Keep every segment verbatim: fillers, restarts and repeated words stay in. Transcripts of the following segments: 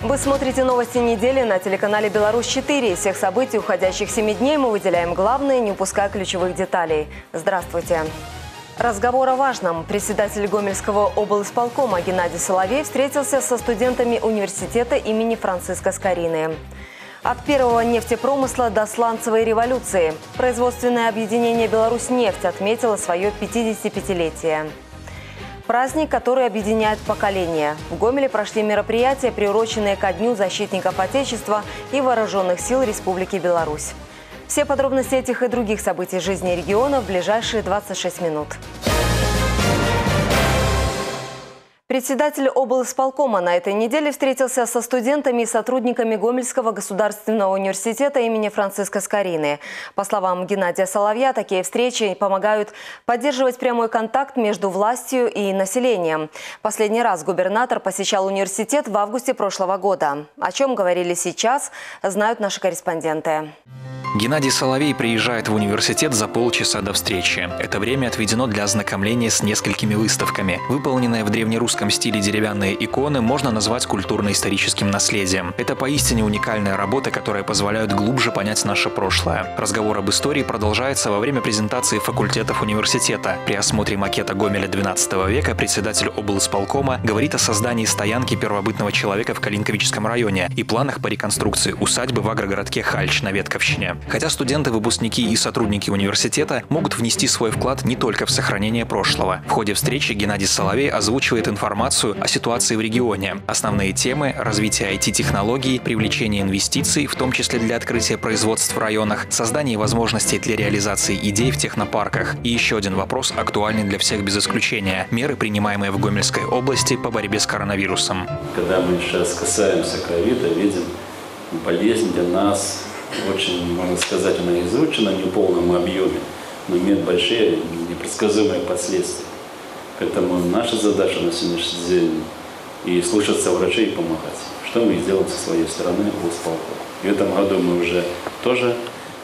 Вы смотрите новости недели на телеканале «Беларусь четыре». Из всех событий уходящих семи дней мы выделяем главные, не упуская ключевых деталей. Здравствуйте. Разговор о важном. Председатель Гомельского облисполкома Геннадий Соловей встретился со студентами университета имени Франциска Скорины. От первого нефтепромысла до сланцевой революции. Производственное объединение «Беларуснефть» отметило свое пятидесятипятилетие. Праздник, который объединяет поколения. В Гомеле прошли мероприятия, приуроченные ко Дню защитников Отечества и Вооруженных сил Республики Беларусь. Все подробности этих и других событий жизни региона в ближайшие двадцать шесть минут. Председатель облисполкома на этой неделе встретился со студентами и сотрудниками Гомельского государственного университета имени Франциска Скорины. По словам Геннадия Соловья, такие встречи помогают поддерживать прямой контакт между властью и населением. Последний раз губернатор посещал университет в августе прошлого года. О чем говорили сейчас, знают наши корреспонденты. Геннадий Соловей приезжает в университет за полчаса до встречи. Это время отведено для ознакомления с несколькими выставками. Выполненные в древнерусском стиле деревянные иконы можно назвать культурно-историческим наследием. Это поистине уникальная работа, которая позволяет глубже понять наше прошлое. Разговор об истории продолжается во время презентации факультетов университета. При осмотре макета Гомеля двенадцатого века председатель облисполкома говорит о создании стоянки первобытного человека в Калинковическом районе и планах по реконструкции усадьбы в агрогородке Хальч на Ветковщине. Хотя студенты, выпускники и сотрудники университета могут внести свой вклад не только в сохранение прошлого. В ходе встречи Геннадий Соловей озвучивает информацию о ситуации в регионе. Основные темы – развитие ай ти-технологий, привлечение инвестиций, в том числе для открытия производств в районах, создание возможностей для реализации идей в технопарках. И еще один вопрос, актуальный для всех без исключения – меры, принимаемые в Гомельской области по борьбе с коронавирусом. Когда мы сейчас касаемся ковида, видим, болезнь для нас очень, можно сказать, она изучена в неполном объеме, но имеет большие непредсказуемые последствия. Поэтому наша задача на сегодняшний день и слушаться врачей и помогать. Что мы сделаем со своей стороны в исполкоме. В этом году мы уже тоже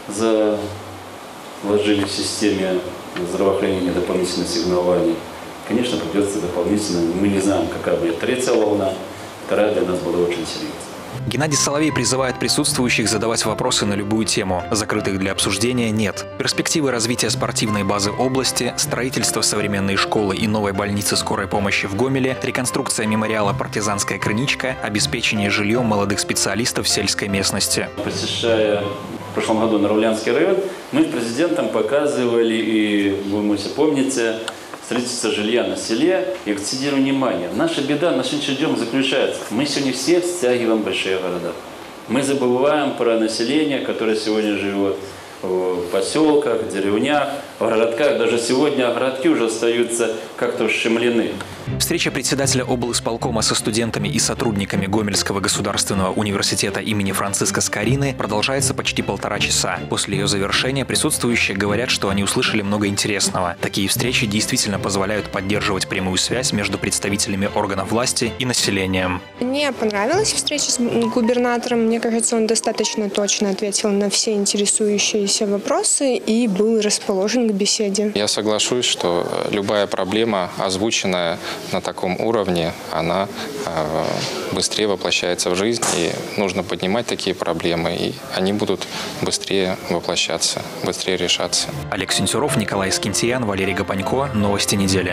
заложили в системе здравоохранения дополнительное сигналование. Конечно, придется дополнительно. Мы не знаем, какая будет третья волна. Вторая для нас была очень серьезная. Геннадий Соловей призывает присутствующих задавать вопросы на любую тему. Закрытых для обсуждения нет. Перспективы развития спортивной базы области, строительство современной школы и новой больницы скорой помощи в Гомеле, реконструкция мемориала «Партизанская крыничка», обеспечение жильем молодых специалистов в сельской местности. Посещая в прошлом году Нарулянский район, мы с президентом показывали, и вы, можете помните, строительство жилья на селе и акцентирую внимание. Наша беда на сегодняшний день заключается. Мы сегодня все стягиваем большие города. Мы забываем про население, которое сегодня живет в поселках, в деревнях, в городках. Даже сегодня городки уже остаются как-то ущемлены. Встреча председателя облисполкома со студентами и сотрудниками Гомельского государственного университета имени Франциска Скорины продолжается почти полтора часа. После ее завершения присутствующие говорят, что они услышали много интересного. Такие встречи действительно позволяют поддерживать прямую связь между представителями органов власти и населением. Мне понравилась встреча с губернатором. Мне кажется, он достаточно точно ответил на все интересующиеся вопросы и был расположен к беседе. Я соглашусь, что любая проблема, озвученная на таком уровне, она э, быстрее воплощается в жизнь, и нужно поднимать такие проблемы, и они будут быстрее воплощаться, быстрее решаться. Олег Сентюров, Николай Скинтиян, Валерий Гапанько. Новости недели.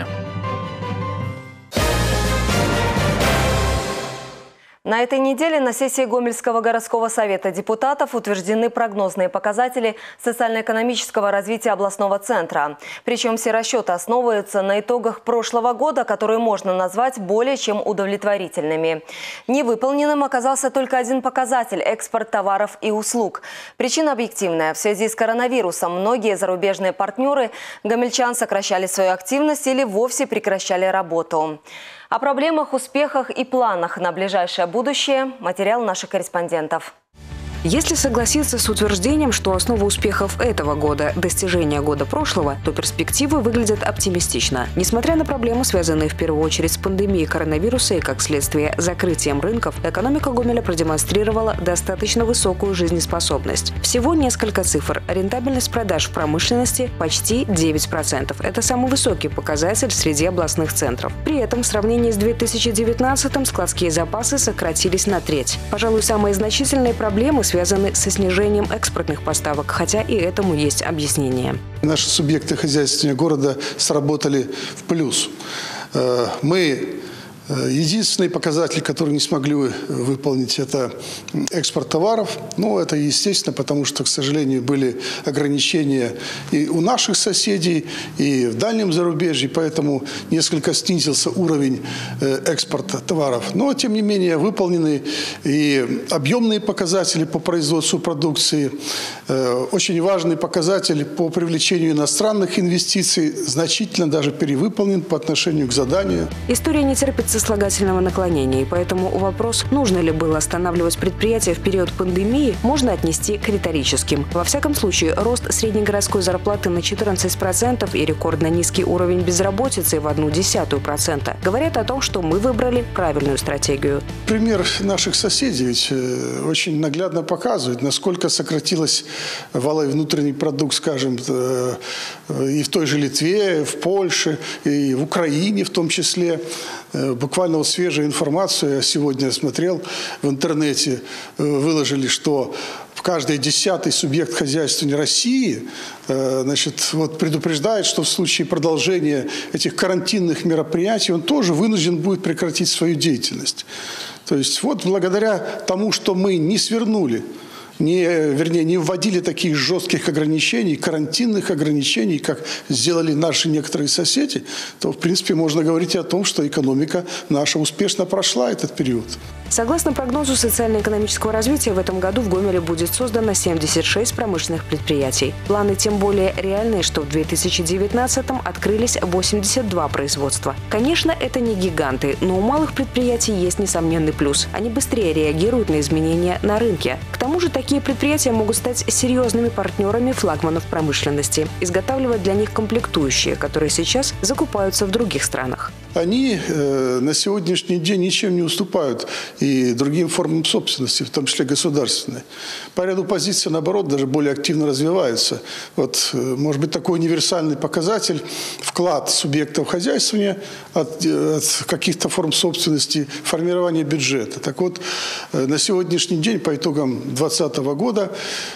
На этой неделе на сессии Гомельского городского совета депутатов утверждены прогнозные показатели социально-экономического развития областного центра. Причем все расчеты основываются на итогах прошлого года, которые можно назвать более чем удовлетворительными. Невыполненным оказался только один показатель – экспорт товаров и услуг. Причина объективная. В связи с коронавирусом многие зарубежные партнеры гомельчан сокращали свою активность или вовсе прекращали работу. О проблемах, успехах и планах на ближайшее будущее – материал наших корреспондентов. Если согласиться с утверждением, что основа успехов этого года – достижение года прошлого, то перспективы выглядят оптимистично. Несмотря на проблемы, связанные в первую очередь с пандемией коронавируса и, как следствие, закрытием рынков, экономика Гомеля продемонстрировала достаточно высокую жизнеспособность. Всего несколько цифр. Рентабельность продаж в промышленности – почти девять процентов. Это самый высокий показатель среди областных центров. При этом в сравнении с две тысячи девятнадцатым складские запасы сократились на треть. Пожалуй, самые значительные проблемы связаны со снижением экспортных поставок, хотя и этому есть объяснение. Наши субъекты хозяйствования города сработали в плюс. Мы Единственный показатель, который не смогли выполнить, это экспорт товаров. Ну, это естественно, потому что, к сожалению, были ограничения и у наших соседей, и в дальнем зарубежье, поэтому несколько снизился уровень экспорта товаров. Но, тем не менее, выполнены и объемные показатели по производству продукции. Очень важный показатель по привлечению иностранных инвестиций значительно даже перевыполнен по отношению к заданию. История не терпит сослагательного наклонения, и поэтому вопрос, нужно ли было останавливать предприятия в период пандемии, можно отнести к риторическим. Во всяком случае, рост среднегородской зарплаты на четырнадцать процентов и рекордно низкий уровень безработицы в одну десятую процента говорят о том, что мы выбрали правильную стратегию. Пример наших соседей ведь очень наглядно показывает, насколько сократилось валовой внутренний продукт, скажем, и в той же Литве, в Польше, и в Украине в том числе. Буквально вот свежую информацию я сегодня смотрел в интернете, выложили, что в каждый десятый субъект хозяйствования России значит, вот предупреждает, что в случае продолжения этих карантинных мероприятий он тоже вынужден будет прекратить свою деятельность. То есть вот благодаря тому, что мы не свернули, Не, вернее, не вводили таких жестких ограничений, карантинных ограничений, как сделали наши некоторые соседи, то, в принципе, можно говорить и о том, что экономика наша успешно прошла этот период. Согласно прогнозу социально-экономического развития, в этом году в Гомеле будет создано семьдесят шесть промышленных предприятий. Планы тем более реальные, что в две тысячи девятнадцатом открылись восемьдесят два производства. Конечно, это не гиганты, но у малых предприятий есть несомненный плюс. Они быстрее реагируют на изменения на рынке. К тому же такие предприятия могут стать серьезными партнерами флагманов промышленности, изготавливать для них комплектующие, которые сейчас закупаются в других странах. Они э, на сегодняшний день ничем не уступают и другим формам собственности, в том числе государственной. По ряду позиций, наоборот, даже более активно развиваются. Вот, может быть, такой универсальный показатель – вклад субъектов хозяйствования от, от каких-то форм собственности, формирование бюджета. Так вот, на сегодняшний день, по итогам две тысячи двадцатого года,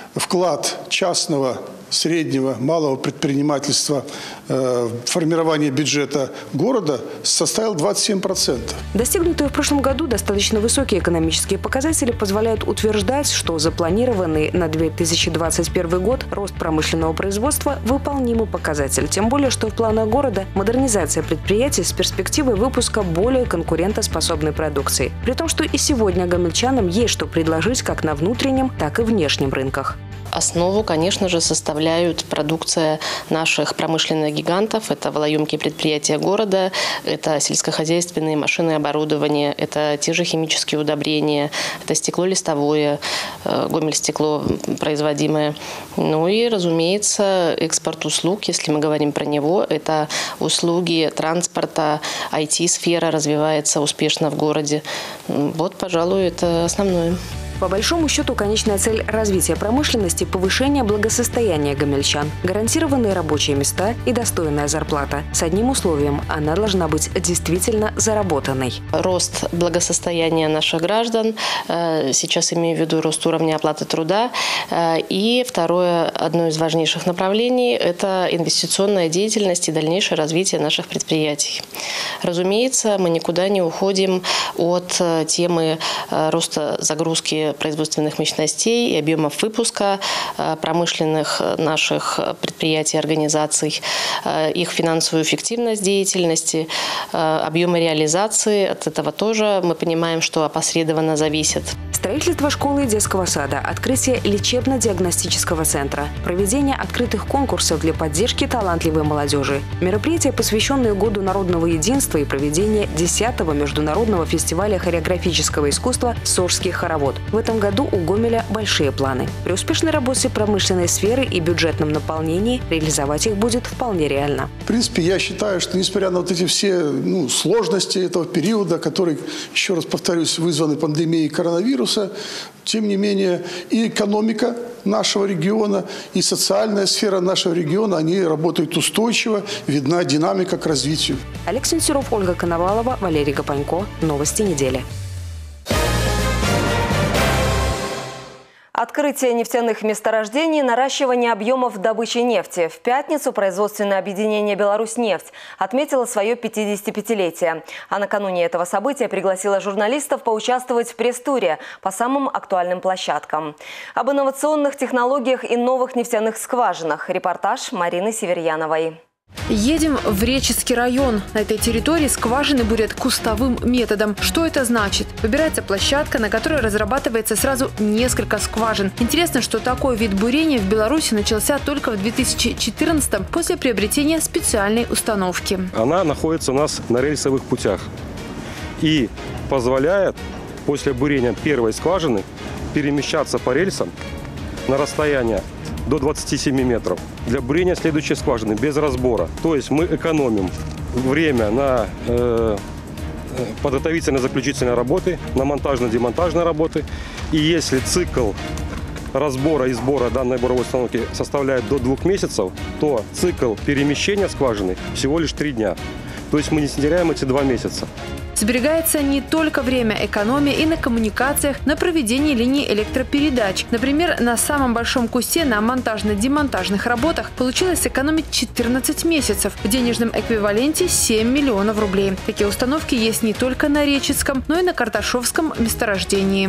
вклад частного, среднего, малого предпринимательства э, формирование бюджета города составил двадцать семь процентов. Достигнутые в прошлом году достаточно высокие экономические показатели позволяют утверждать, что запланированный на две тысячи двадцать первый год рост промышленного производства – выполнимый показатель. Тем более, что в планах города модернизация предприятий с перспективой выпуска более конкурентоспособной продукции. При том, что и сегодня гомельчанам есть что предложить как на внутреннем, так и внешнем рынках. Основу, конечно же, составляют продукция наших промышленных гигантов. Это валоемкие предприятия города, это сельскохозяйственные машины и оборудование, это те же химические удобрения, это стекло листовое, Гомельстекло производимое. Ну и, разумеется, экспорт услуг, если мы говорим про него, это услуги транспорта, ай ти-сфера развивается успешно в городе. Вот, пожалуй, это основное. По большому счету, конечная цель развития промышленности – повышение благосостояния гомельчан, гарантированные рабочие места и достойная зарплата. С одним условием – она должна быть действительно заработанной. Рост благосостояния наших граждан, сейчас имею в виду рост уровня оплаты труда. И второе, одно из важнейших направлений – это инвестиционная деятельность и дальнейшее развитие наших предприятий. Разумеется, мы никуда не уходим от темы роста загрузки производственных мощностей и объемов выпуска промышленных наших предприятий и организаций, их финансовую эффективность деятельности, объемы реализации. От этого тоже мы понимаем, что опосредованно зависит. Строительство школы и детского сада, открытие лечебно-диагностического центра, проведение открытых конкурсов для поддержки талантливой молодежи, мероприятия, посвященные Году народного единства, и проведение десятого международного фестиваля хореографического искусства «Сорский хоровод». В этом году у Гомеля большие планы. При успешной работе промышленной сферы и бюджетном наполнении реализовать их будет вполне реально. В принципе, я считаю, что несмотря на вот эти все ну, сложности этого периода, который, еще раз повторюсь, вызваны пандемией коронавируса, тем не менее и экономика нашего региона, и социальная сфера нашего региона, они работают устойчиво, видна динамика к развитию. Олег Сенсюров, Ольга Коновалова, Валерий Гапанько. Новости недели. Открытие нефтяных месторождений, наращивание объемов добычи нефти. В пятницу производственное объединение «Беларусьнефть» отметило свое пятидесятипятилетие. А накануне этого события пригласило журналистов поучаствовать в пресс-туре по самым актуальным площадкам. Об инновационных технологиях и новых нефтяных скважинах. Репортаж Марины Северьяновой. Едем в Речицкий район. На этой территории скважины бурят кустовым методом. Что это значит? Выбирается площадка, на которой разрабатывается сразу несколько скважин. Интересно, что такой вид бурения в Беларуси начался только в две тысячи четырнадцатом после приобретения специальной установки. Она находится у нас на рельсовых путях и позволяет после бурения первой скважины перемещаться по рельсам на расстояние до двадцати семи метров для бурения следующей скважины без разбора. То есть мы экономим время на э, подготовительно-заключительные работы, на монтажно-демонтажные работы. И если цикл разбора и сбора данной буровой установки составляет до двух месяцев, то цикл перемещения скважины всего лишь три дня. То есть мы не теряем эти два месяца. Сберегается не только время, экономия и на коммуникациях, на проведении линий электропередач. Например, на самом большом кусте на монтажно-демонтажных работах получилось сэкономить четырнадцать месяцев. В денежном эквиваленте семь миллионов рублей. Такие установки есть не только на Речицком, но и на Карташовском месторождении.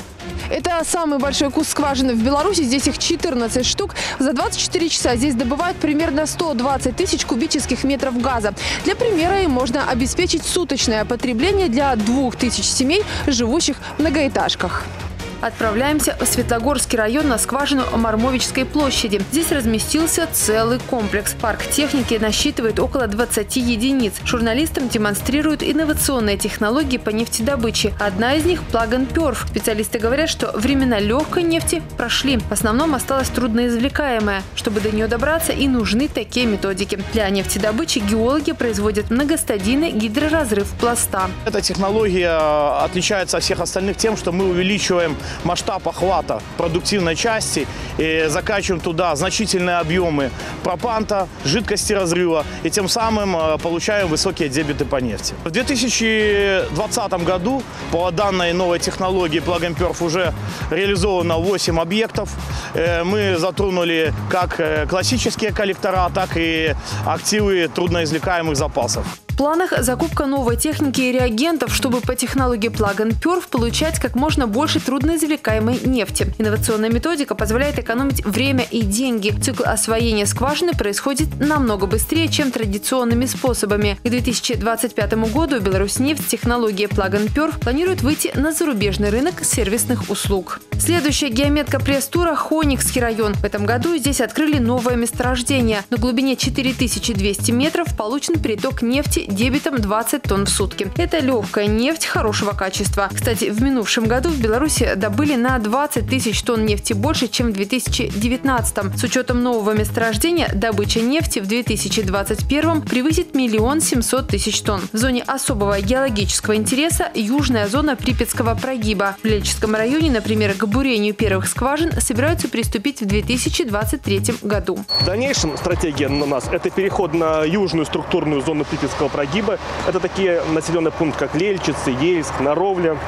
Это самый большой куст скважины в Беларуси. Здесь их четырнадцать штук. За двадцать четыре часа здесь добывают примерно сто двадцать тысяч кубических метров газа. Для примера им можно обеспечить суточное потребление для двух тысяч семей, живущих в многоэтажках. Отправляемся в Светлогорский район на скважину Мармовичской площади. Здесь разместился целый комплекс. Парк техники насчитывает около двадцати единиц. Журналистам демонстрируют инновационные технологии по нефтедобыче. Одна из них – Plug and Perf. Специалисты говорят, что времена легкой нефти прошли. В основном осталось трудноизвлекаемое. Чтобы до нее добраться, и нужны такие методики. Для нефтедобычи геологи производят многостадийный гидроразрыв пласта. Эта технология отличается от всех остальных тем, что мы увеличиваем масштаб охвата продуктивной части и закачиваем туда значительные объемы пропанта, жидкости разрыва и тем самым получаем высокие дебиты по нефти. В две тысячи двадцатом году по данной новой технологии Plug and Perf уже реализовано восемь объектов. Мы затронули как классические коллектора, так и активы трудноизвлекаемых запасов. В планах закупка новой техники и реагентов, чтобы по технологии Plug and Perf получать как можно больше трудноизвлекаемой нефти. Инновационная методика позволяет экономить время и деньги. Цикл освоения скважины происходит намного быстрее, чем традиционными способами. К две тысячи двадцать пятому году Беларусьнефть с технологией Plug and Perf планирует выйти на зарубежный рынок сервисных услуг. Следующая геометка пресс-тура – Хоникский район. В этом году здесь открыли новое месторождение. На глубине четыре тысячи двести метров получен приток нефти дебитом двадцать тонн в сутки. Это легкая нефть хорошего качества. Кстати, в минувшем году в Беларуси добыли на двадцать тысяч тонн нефти больше, чем в две тысячи девятнадцатом. С учетом нового месторождения добыча нефти в две тысячи двадцать первом превысит миллион семьсот тысяч тонн. В зоне особого геологического интереса южная зона Припятского прогиба. В Лельчинском районе, например, к бурению первых скважин собираются приступить в две тысячи двадцать третьем году. В дальнейшем стратегия на нас – это переход на южную структурную зону Припятского прогиба. Это такие населенные пункты, как Лельчицы, Ейск, Наровля.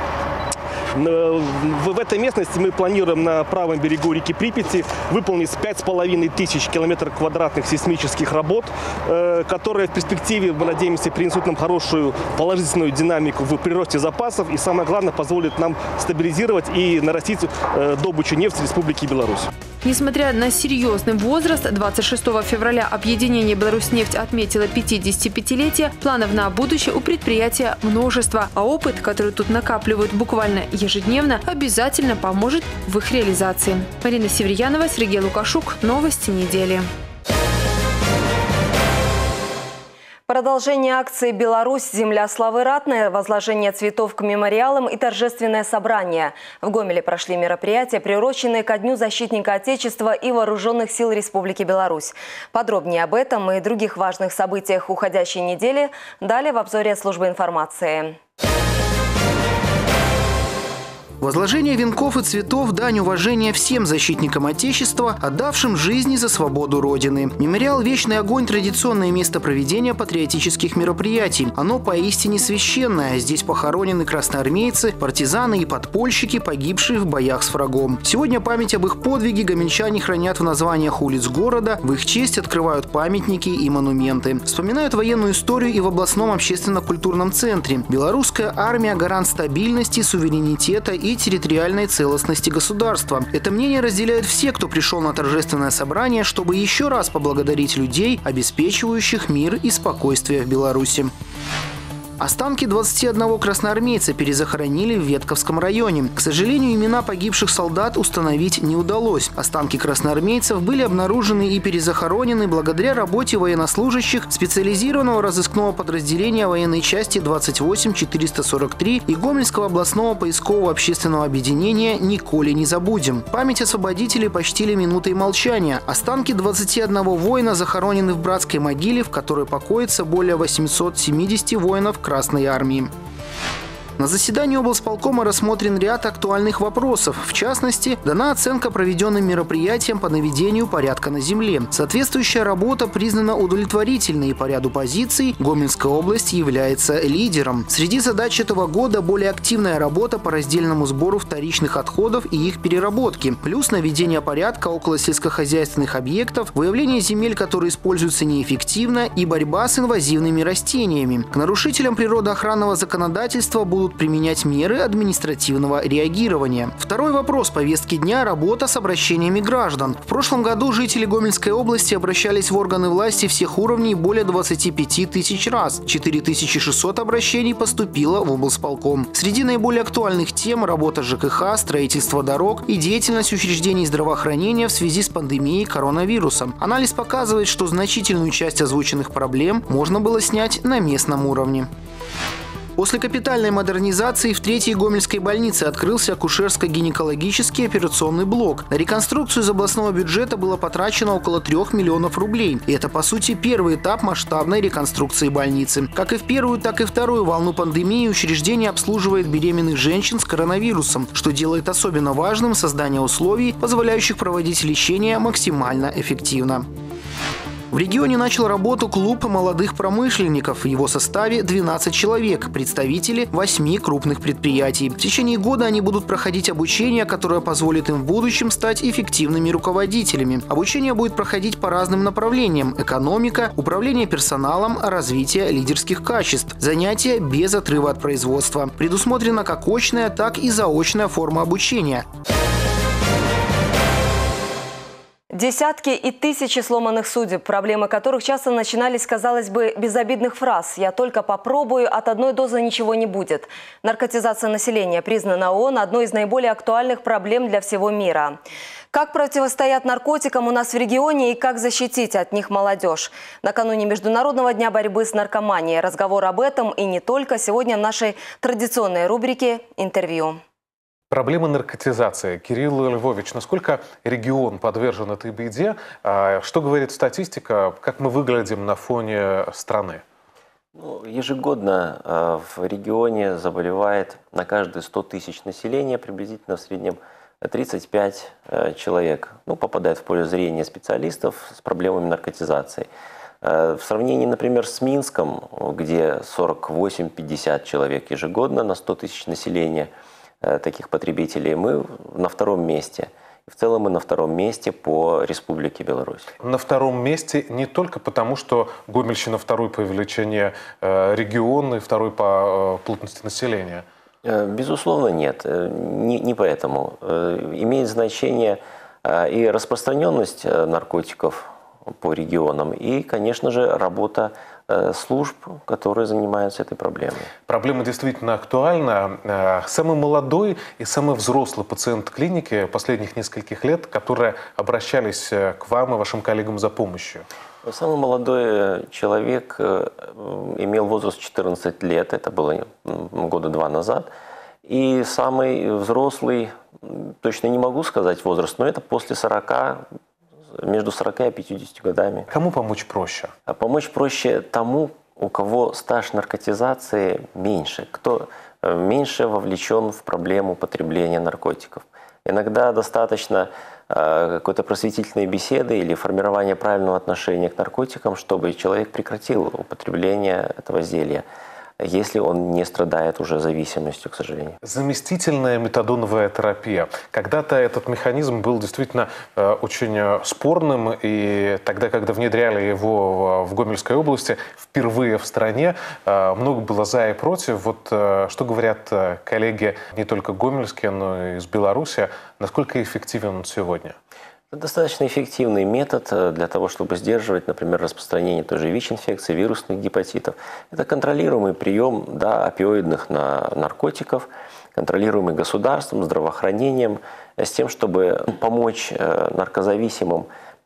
В этой местности мы планируем на правом берегу реки Припяти выполнить пять с половиной тысяч километров квадратных сейсмических работ, которые в перспективе, мы надеемся, принесут нам хорошую положительную динамику в приросте запасов и, самое главное, позволит нам стабилизировать и нарастить добычу нефти в Республике Беларусь. Несмотря на серьезный возраст, двадцать шестого февраля объединение «Беларусьнефть» отметило пятидесятипятилетие. Планов на будущее у предприятия множество, а опыт, который тут накапливают буквально ежедневно, обязательно поможет в их реализации. Марина Северьянова, Сергей Лукашук. Новости недели. Продолжение акции «Беларусь. Земля славы ратная», возложение цветов к мемориалам и торжественное собрание. В Гомеле прошли мероприятия, приуроченные ко Дню защитника Отечества и Вооруженных сил Республики Беларусь. Подробнее об этом и других важных событиях уходящей недели далее в обзоре службы информации. Возложение венков и цветов – дань уважения всем защитникам Отечества, отдавшим жизни за свободу Родины. Мемориал «Вечный огонь» – традиционное место проведения патриотических мероприятий. Оно поистине священное. Здесь похоронены красноармейцы, партизаны и подпольщики, погибшие в боях с врагом. Сегодня память об их подвиге гомельчане хранят в названиях улиц города, в их честь открывают памятники и монументы. Вспоминают военную историю и в областном общественно-культурном центре. Белорусская армия – гарант стабильности, суверенитета и и территориальной целостности государства. Это мнение разделяют все, кто пришел на торжественное собрание, чтобы еще раз поблагодарить людей, обеспечивающих мир и спокойствие в Беларуси. Останки двадцати одного красноармейца перезахоронили в Ветковском районе. К сожалению, имена погибших солдат установить не удалось. Останки красноармейцев были обнаружены и перезахоронены благодаря работе военнослужащих специализированного разыскного подразделения военной части двадцать восемь четыреста сорок три и Гомельского областного поискового общественного объединения «Николи не забудем». Память освободителей почтили минутой молчания. Останки двадцати одного воина захоронены в братской могиле, в которой покоится более восьмисот семидесяти воинов Красной армии. На заседании облсполкома рассмотрен ряд актуальных вопросов. В частности, дана оценка проведенным мероприятиям по наведению порядка на земле. Соответствующая работа признана удовлетворительной, и по ряду позиций Гомельская область является лидером. Среди задач этого года более активная работа по раздельному сбору вторичных отходов и их переработке, плюс наведение порядка около сельскохозяйственных объектов, выявление земель, которые используются неэффективно, и борьба с инвазивными растениями. К нарушителям природоохранного законодательства будут применять меры административного реагирования. Второй вопрос повестки дня – работа с обращениями граждан. В прошлом году жители Гомельской области обращались в органы власти всех уровней более двадцати пяти тысяч раз. четыре тысячи шестьсот обращений поступило в облсполком. Среди наиболее актуальных тем – работа ЖКХ, строительство дорог и деятельность учреждений здравоохранения в связи с пандемией коронавируса. Анализ показывает, что значительную часть озвученных проблем можно было снять на местном уровне. После капитальной модернизации в третьей Гомельской больнице открылся акушерско-гинекологический операционный блок. На реконструкцию из областного бюджета было потрачено около трех миллионов рублей. И это, по сути, первый этап масштабной реконструкции больницы. Как и в первую, так и вторую волну пандемии учреждение обслуживает беременных женщин с коронавирусом, что делает особенно важным создание условий, позволяющих проводить лечение максимально эффективно. В регионе начал работу клуб молодых промышленников. В его составе двенадцать человек, представители восьми крупных предприятий. В течение года они будут проходить обучение, которое позволит им в будущем стать эффективными руководителями. Обучение будет проходить по разным направлениям – экономика, управление персоналом, развитие лидерских качеств. Занятия без отрыва от производства. Предусмотрена как очная, так и заочная форма обучения. Десятки и тысячи сломанных судеб, проблемы которых часто начинались, казалось бы, безобидных фраз «я только попробую, от одной дозы ничего не будет». Наркотизация населения признана ООН одной из наиболее актуальных проблем для всего мира. Как противостоять наркотикам у нас в регионе и как защитить от них молодежь? Накануне Международного дня борьбы с наркоманией разговор об этом и не только сегодня в нашей традиционной рубрике «Интервью». Проблема наркотизации. Кирилл Львович, насколько регион подвержен этой беде? Что говорит статистика? Как мы выглядим на фоне страны? Ну, ежегодно в регионе заболевает на каждые сто тысяч населения приблизительно в среднем тридцать пять человек. Ну, попадает в поле зрения специалистов с проблемами наркотизации. В сравнении, например, с Минском, где сорок восемь — пятьдесят человек ежегодно на сто тысяч населения, таких потребителей, мы на втором месте. В целом мы на втором месте по Республике Беларусь. На втором месте не только потому, что Гомельщина второй по величине регион и второй по плотности населения. Безусловно, нет. Не, не поэтому. Имеет значение и распространенность наркотиков по регионам, и, конечно же, работа служб, которые занимаются этой проблемой. Проблема действительно актуальна. Самый молодой и самый взрослый пациент клиники последних нескольких лет, которые обращались к вам и вашим коллегам за помощью? Самый молодой человек имел возраст четырнадцать лет, это было года два назад. И самый взрослый, точно не могу сказать возраст, но это после сорока, между сорока и пятьюдесятью годами. Кому помочь проще? А помочь проще тому, у кого стаж наркотизации меньше, кто меньше вовлечен в проблему потребления наркотиков. Иногда достаточно какой-то просветительной беседы или формирования правильного отношения к наркотикам, чтобы человек прекратил употребление этого зелья, если он не страдает уже зависимостью, к сожалению. Заместительная метадоновая терапия. Когда-то этот механизм был действительно э, очень спорным, и тогда, когда внедряли его в, в Гомельской области, впервые в стране, э, много было за и против. Вот э, что говорят коллеги не только гомельские, но и из Беларуси, насколько эффективен он сегодня? Это достаточно эффективный метод для того, чтобы сдерживать, например, распространение той же ВИЧ-инфекции, вирусных гепатитов. Это контролируемый прием, да, опиоидных наркотиков, контролируемый государством, здравоохранением, с тем, чтобы помочь наркозависимым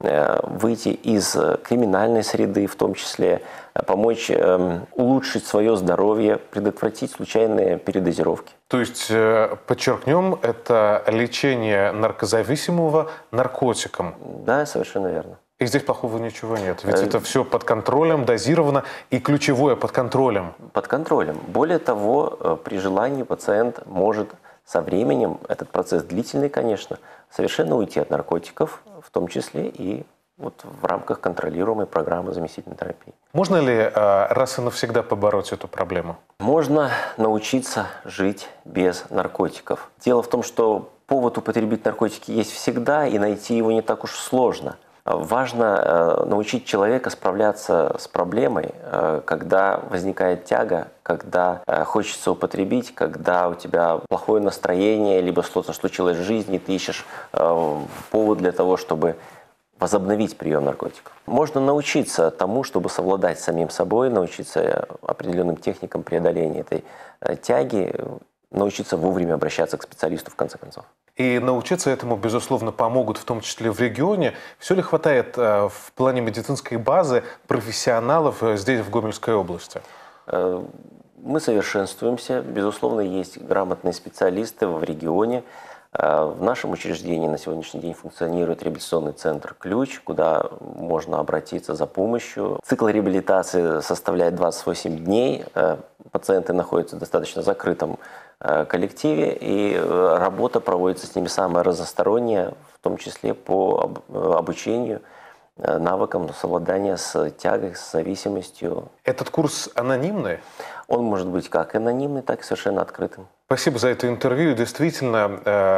выйти из криминальной среды, в том числе помочь улучшить свое здоровье, предотвратить случайные передозировки. То есть, подчеркнем, это лечение наркозависимого наркотиком. Да, совершенно верно. И здесь плохого ничего нет. Ведь это все под контролем, дозировано, и ключевое под контролем. Под контролем. Более того, при желании пациент может со временем, этот процесс длительный, конечно, совершенно уйти от наркотиков, в том числе и вот в рамках контролируемой программы заместительной терапии. Можно ли э, раз и навсегда побороть эту проблему? Можно научиться жить без наркотиков. Дело в том, что повод употребить наркотики есть всегда, и найти его не так уж сложно. Важно э, научить человека справляться с проблемой, э, когда возникает тяга, когда э, хочется употребить, когда у тебя плохое настроение, либо что-то случилось в жизни, и ты ищешь э, повод для того, чтобы возобновить прием наркотиков. Можно научиться тому, чтобы совладать с самим собой, научиться определенным техникам преодоления этой э, тяги, научиться вовремя обращаться к специалисту в конце концов. И научиться этому, безусловно, помогут, в том числе в регионе. Все ли хватает э, в плане медицинской базы профессионалов э, здесь, в Гомельской области? Э, мы совершенствуемся. Безусловно, есть грамотные специалисты в регионе. Э, в нашем учреждении на сегодняшний день функционирует реабилитационный центр «Ключ», куда можно обратиться за помощью. Цикл реабилитации составляет двадцать восемь дней. Э, пациенты находятся в достаточно закрытом коллективе, и работа проводится с ними самая разносторонняя, в том числе по обучению навыкам совладания с тягой, с зависимостью. Этот курс анонимный? Он может быть как анонимный, так и совершенно открытым. Спасибо за это интервью. Действительно,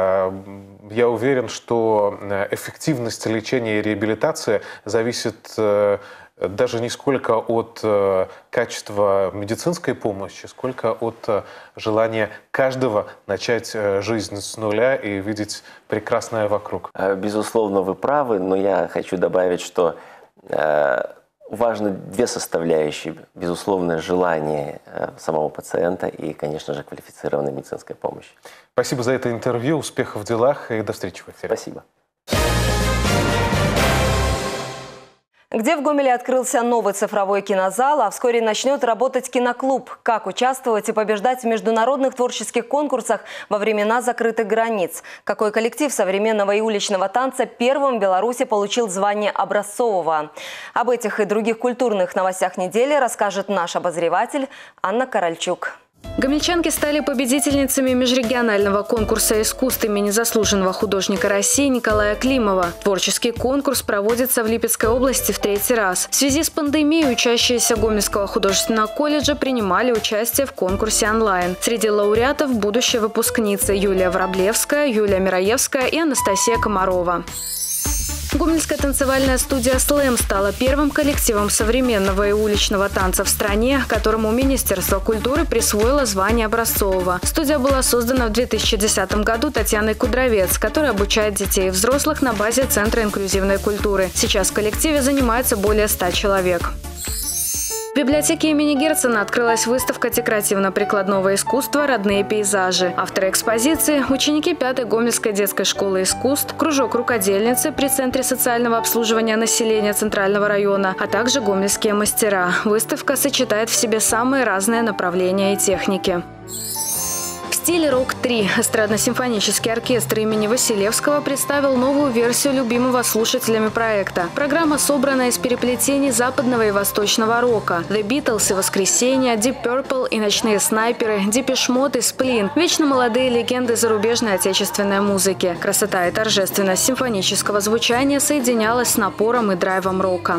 я уверен, что эффективность лечения и реабилитации зависит даже не сколько от э, качества медицинской помощи, сколько от э, желания каждого начать э, жизнь с нуля и видеть прекрасное вокруг. Безусловно, вы правы, но я хочу добавить, что э, важны две составляющие. Безусловно, желание э, самого пациента и, конечно же, квалифицированная медицинская помощь. Спасибо за это интервью, успехов в делах и до встречи в эфире. Спасибо. Где в Гомеле открылся новый цифровой кинозал, а вскоре начнет работать киноклуб. Как участвовать и побеждать в международных творческих конкурсах во времена закрытых границ? Какой коллектив современного и уличного танца первым в Беларуси получил звание образцового? Об этих и других культурных новостях недели расскажет наш обозреватель Анна Корольчук. Гомельчанки стали победительницами межрегионального конкурса искусств имени заслуженного художника России Николая Климова. Творческий конкурс проводится в Липецкой области в третий раз. В связи с пандемией учащиеся Гомельского художественного колледжа принимали участие в конкурсе онлайн. Среди лауреатов будущие выпускницы Юлия Враблевская, Юлия Мираевская и Анастасия Комарова. Гомельская танцевальная студия «Слэм» стала первым коллективом современного и уличного танца в стране, которому Министерство культуры присвоило звание образцового. Студия была создана в две тысячи десятом году Татьяной Кудровец, которая обучает детей и взрослых на базе Центра инклюзивной культуры. Сейчас в коллективе занимается более ста человек. В библиотеке имени Герцена открылась выставка декоративно-прикладного искусства «Родные пейзажи». Авторы экспозиции – ученики пятой Гомельской детской школы искусств, кружок рукодельницы при Центре социального обслуживания населения Центрального района, а также гомельские мастера. Выставка сочетает в себе самые разные направления и техники. Стиль рок-три. Эстрадно-симфонический оркестр имени Василевского представил новую версию любимого слушателями проекта. Программа собрана из переплетений западного и восточного рока. The Beatles и Воскресенье, Deep Purple и Ночные снайперы, Depeche Mode и Сплин. Вечно молодые легенды зарубежной отечественной музыки. Красота и торжественность симфонического звучания соединялась с напором и драйвом рока.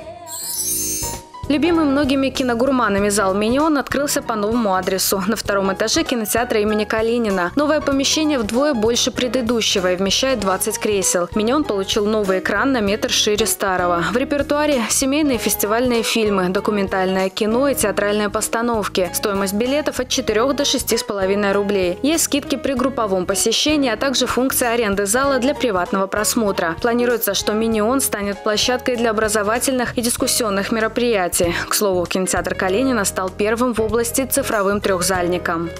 Любимый многими киногурманами зал «Минион» открылся по новому адресу. На втором этаже кинотеатра имени Калинина. Новое помещение вдвое больше предыдущего и вмещает двадцать кресел. «Минион» получил новый экран на метр шире старого. В репертуаре семейные фестивальные фильмы, документальное кино и театральные постановки. Стоимость билетов от четырёх до шести с половиной рублей. Есть скидки при групповом посещении, а также функция аренды зала для приватного просмотра. Планируется, что «Минион» станет площадкой для образовательных и дискуссионных мероприятий. К слову, кинотеатр Калинина стал первым в области цифровым трехзальником.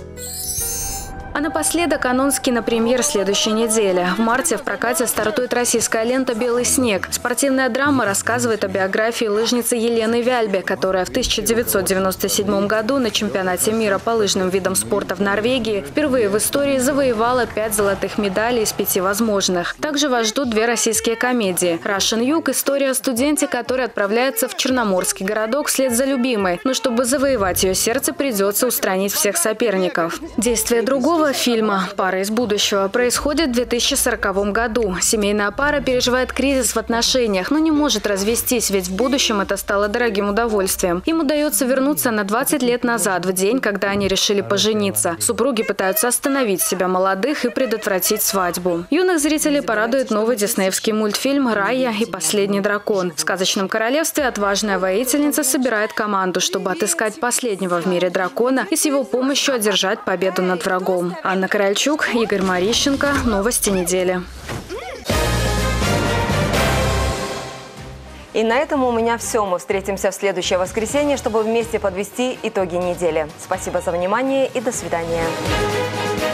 А напоследок анонс кинопремьер следующей недели. В марте в прокате стартует российская лента «Белый снег». Спортивная драма рассказывает о биографии лыжницы Елены Вяльбе, которая в тысяча девятьсот девяносто седьмом году на чемпионате мира по лыжным видам спорта в Норвегии впервые в истории завоевала пять золотых медалей из пяти возможных. Также вас ждут две российские комедии. «Russian Юг» – история о студенте, который отправляется в черноморский городок вслед за любимой. Но чтобы завоевать ее сердце, придется устранить всех соперников. Действие другого фильма «Пара из будущего» происходит в две тысячи сороковом году. Семейная пара переживает кризис в отношениях, но не может развестись, ведь в будущем это стало дорогим удовольствием. Им удается вернуться на двадцать лет назад, в день, когда они решили пожениться. Супруги пытаются остановить себя молодых и предотвратить свадьбу. Юных зрителей порадует новый диснеевский мультфильм «Райя и последний дракон». В сказочном королевстве отважная воительница собирает команду, чтобы отыскать последнего в мире дракона и с его помощью одержать победу над врагом. Анна Корольчук, Игорь Марищенко. Новости недели. И на этом у меня все. Мы встретимся в следующее воскресенье, чтобы вместе подвести итоги недели. Спасибо за внимание и до свидания.